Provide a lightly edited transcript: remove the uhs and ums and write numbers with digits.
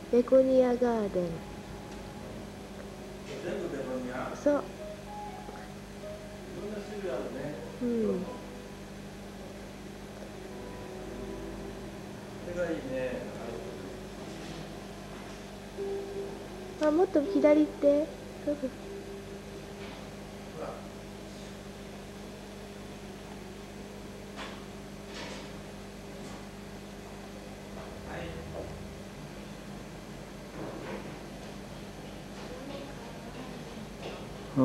ベゴニアガーデン。 全部ベゴニア。 そう。 いろんな種類あるね。 うん。 それがいいね。 あ、もっと左行って。そうそう。 ほら。 うん。